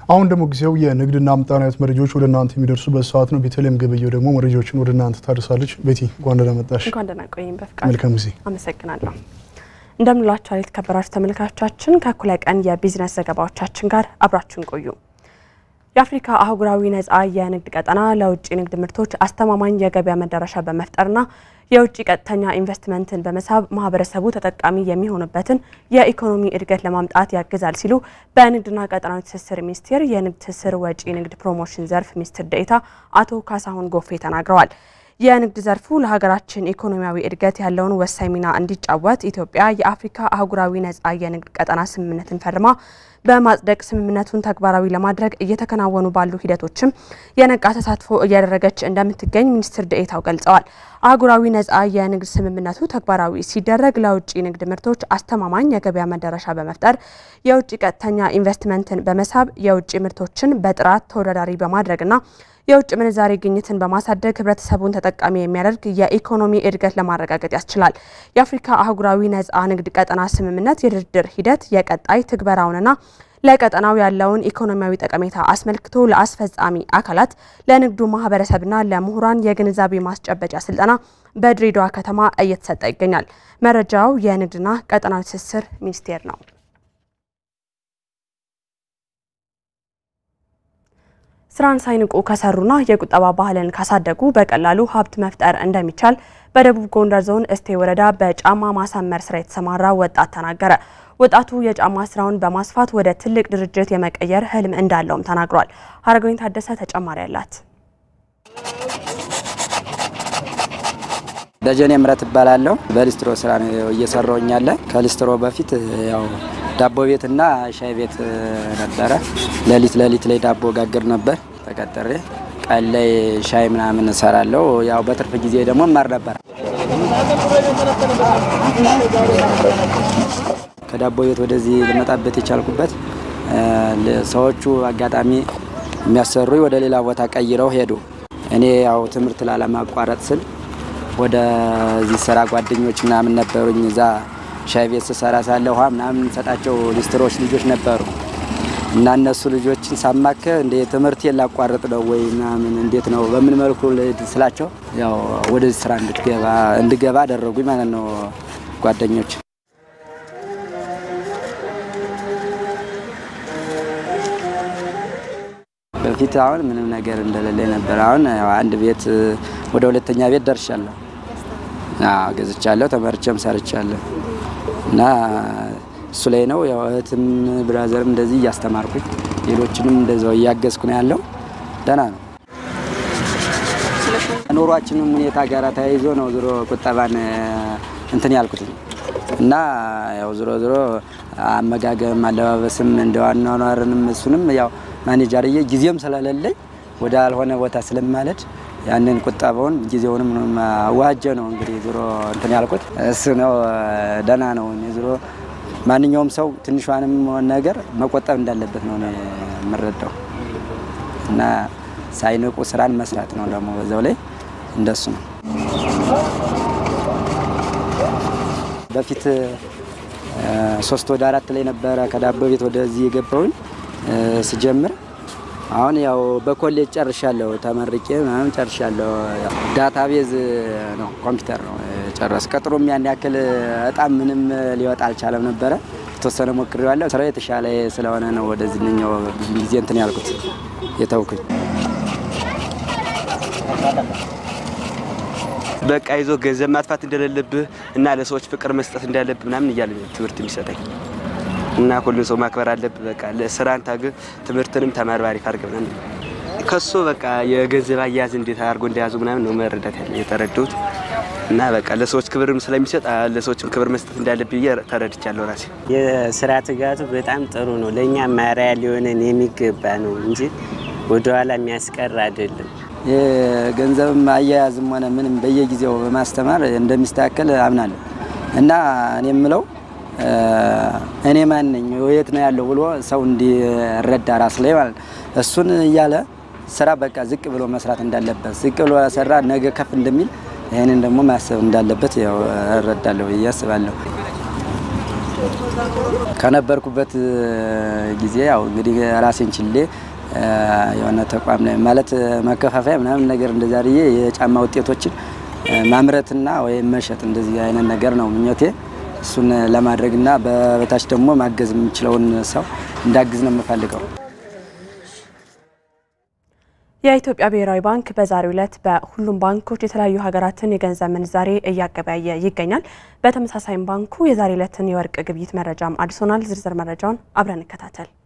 አሁን ደግሞ ጊዜው የንግድና ምጣኔ ሀብት መረጃዎች ወደ እናንተ የሚደርሱበት ሰዓት ነው። ቤተልሔም ገበየው ደግሞ መረጃዎችን ወደ እናንተ ታደርሳለች። ቤቲ እንኳን ደህና መጣሽ። እንኳን ደህና ቆየኝ በፍቃድ። መልካም ጊዜ። አመሰግናለሁ። እንደምንላችኋል የተከበራችሁ ተመልካቾቻችን ከእኩለ ቀን የቢዝነስ ዘገባዎቻችን ጋር አብራችሁን ቆዩ። የአፍሪካ አህጉራዊ ነፃ የንግድ ቀጠና ለውጭ ንግድ ምርቶች አስተማማኝ የገበያ መዳረሻ በመፍጠርና የውጭ ቀጥተኛ ኢንቨስትመንትን በመሳብ ማህበረሰቡ ተጠቃሚ የሚሆንበትን የኢኮኖሚ እድገት ለማምጣት ያግዛል ሲሉ በንግድና ቀጠናዊ ትስስር ሚኒስቴር የንግድ ትስስር ወጪ ንግድ ፕሮሞሽን ዘርፍ ሚኒስትር ዴኤታ አቶ ካሳሁን ጎፌ ተናግረዋል። የንግድ ዘርፉ ለሀገራችን ኢኮኖሚያዊ እድገት ያለውን ወሳኝ ሚና እንዲጫወት ኢትዮጵያ የአፍሪካ አህጉራዊ ነፃ የንግድ ቀጠና ስምምነትን ፈርማ በማጽደቅ ስምምነቱን ተግባራዊ ለማድረግ እየተከናወኑ ባሉ ሂደቶችም የነቃ ተሳትፎ እያደረገች እንደምትገኝ ሚኒስትር ዴኤታው ገልጸዋል። አህጉራዊ ነፃ የንግድ ስምምነቱ ተግባራዊ ሲደረግ ለውጭ ንግድ ምርቶች አስተማማኝ የገበያ መዳረሻ በመፍጠር የውጭ ቀጥተኛ ኢንቨስትመንትን በመሳብ የውጭ ምርቶችን በጥራት ተወዳዳሪ በማድረግና የውጭ ምንዛሬ ግኝትን በማሳደግ ህብረተሰቡን ተጠቃሚ የሚያደርግ የኢኮኖሚ እድገት ለማረጋገጥ ያስችላል። የአፍሪካ አህጉራዊ ነፃ ንግድ ቀጠና ስምምነት የድርድር ሂደት የቀጣይ ትግበራውንና ለቀጠናው ያለውን ኢኮኖሚያዊ ጠቀሜታ አስመልክቶ ለአስፈጻሚ አካላት ለንግዱ ማህበረሰብና ለምሁራን የግንዛቤ ማስጨበጫ ስልጠና በድሬዳዋ ከተማ እየተሰጠ ይገኛል። መረጃው የንግድና ቀጠናዊ ትስስር ሚኒስቴር ነው። ስራን ሳይንቁ ከሰሩና የቁጠባ ባህልን ካሳደጉ በቀላሉ ሀብት መፍጠር እንደሚቻል በደቡብ ጎንደር ዞን እስቴ ወረዳ በጫማ ማሳመር ስራ የተሰማራ ወጣት ተናገረ። ወጣቱ የጫማ ስራውን በማስፋት ወደ ትልቅ ድርጅት የመቀየር ህልም እንዳለውም ተናግሯል። ሀረገኝ ታደሰ ተጨማሪ ያላት። ደጀኔ ምረት ይባላልው በሊስትሮ ስራ ነው እየሰራውኝ ያለ። ከሊስትሮ በፊት ያው ዳቦ ቤትና ሻይ ቤት ነበረ። ለሊት ላይ ዳቦ ጋግር ነበር ተቀጥሬ። ቀን ላይ ሻይ ምናምን ሰራለው። ያው በትርፍ ጊዜ ደግሞ ማር ነበር። ከዳቦ ቤት ወደዚህ ለመጣበት የቻልኩበት ሰዎቹ አጋጣሚ የሚያሰሩኝ ወደ ሌላ ቦታ ቀይረው ሄዱ። እኔ ያው ትምህርት ላለማቋረጥ ስል ወደ እዚህ ስራ ጓደኞች ምናምን ነበሩኝ። እዛ ሻይ ቤት ሰራ ሳለ ውሃ ምናምን ሰጣቸው ሊስትሮች ልጆች ነበሩ እና እነሱ ልጆችን ሳማከ እንደ ትምህርት ያላቋረጥ ነው ወይ ምናምን እንዴት ነው በምን መልኩ ስላቸው ያው ወደ ስራ እንድገባ አደረጉኝ ማለት ነው ጓደኞች። በፊት አሁን ምንም ነገር እንደሌለ ነበር። አሁን አንድ ቤት ወደ ሁለተኛ ቤት ደርሻለሁ። ገዝቻለሁ፣ ተመርጨም ሰርቻለሁ እና እሱ ላይ ነው ያው እህትም ብራዘርም እንደዚህ ያስተማርኩኝ ሌሎችንም እንደዛው ያገዝኩ ነው ያለው። ደህና ነው። ኑሯችንም ሁኔታ ጋር ተያይዞ ነው ዝሮ ቁጠባን እንትን ያልኩት እና ያው ዝሮ አመጋገም አለባበስም እንደዋናውንም እሱንም ያው ማኔጀርዬ ጊዜም ስለሌለኝ ወደ አልሆነ ቦታ ስለማለድ ያንን ቁጠባውን ጊዜውንም ዋጀ ነው እንግዲህ ዝሮ እንትን ያልኩት እሱ ነው። ደህና ነው። ዝሮ ማንኛውም ሰው ትንሿንም ነገር መቆጠብ እንዳለበት ነው የምረዳው እና ሳይንቁ ስራን መስራት ነው ደግሞ በዛው ላይ እንደሱ ነው። በፊት 3 ወደ 4 ላይ ነበር ከዳቦ ቤት ወደዚህ የገባው ሲጀምር። አሁን ያው በኮሌጅ ጨርሻለሁ፣ ተመርቄ ምናምን ጨርሻለሁ። ዳታቤዝ ነው ኮምፒውተር ነው ጨረስ። ቀጥሮም ያን ያክል በጣም ምንም ሊወጣ አልቻለም ነበር። ተወሰነ ሞክሬዋለሁ። ስራው የተሻለ ስለሆነ ነው ወደዚህኛው ብዙ ጊዜ እንትን ያልኩት የተውኩኝ። በቃ ይዞ ገንዘብ ማጥፋት እንደሌለብህ እና ለሰዎች ፍቅር መስጠት እንዳለብህ ምናምን ይያለኝ ትምህርት የሚሰጠኝ እና ሁሉ ሰው ማክበር አለበት። በቃ ለስራን ታገ ትምህርትንም ተማርባሪ ካርገናል ከሱ በቃ የገንዘብ አያያዝ እንዴት አድርጎ እንደያዙ ምናምን ነው መረዳት ያለ የተረዱት እና በቃ ለሰዎች ክብርም ስለሚሰጥ ለሰዎችም ክብር መስጠት እንዳለብኝ ተረድቻለሁ ራሴ። የስራ ትጋቱ በጣም ጥሩ ነው። ለኛ ማሪያ ሊሆነን የሚገባ ነው እንጂ ወደኋላ የሚያስቀር አይደለም። የገንዘብ አያያዝም ሆነ ምንም በየጊዜው በማስተማር እንደሚስተካከል አምናለሁ እና እኔ የምለው እኔ ማን ነኝ ወየት ነው ያለው ብሎ ሰው እንዲረዳ ራስ ላይ ማለት እሱን ያለ ስራ በቃ ዝቅ ብሎ መስራት እንዳለበት ዝቅ ብሎ ሰራ ነገ ከፍ እንደሚል ይሄንን ደግሞ ማሰብ እንዳለበት ያው እረዳለሁ ያስባለሁ። ከነበርኩበት ጊዜ ያው እንግዲህ ራሴን ችሌ የሆነ ተቋም ላይ ማለት ማከፋፈያ ምናምን ነገር እንደዛሪዬ የጫማ ውጤቶችን ማምረትና ወይ መሸጥ እንደዚህ አይነት ነገር ነው ምኞቴ እሱን ለማድረግና በበታች ደግሞ ማገዝ የምችለውን ሰው እንዳግዝ ነው የምፈልገው። የኢትዮጵያ ብሔራዊ ባንክ በዛሬው ዕለት በሁሉም ባንኮች የተለያዩ ሀገራትን የገንዘብ ምንዛሬ እያገበያየ ይገኛል። በተመሳሳይም ባንኩ የዛሬ ዕለትን የወርቅ ግብይት መረጃም አድርሶናል። ዝርዝር መረጃውን አብረን እንከታተል።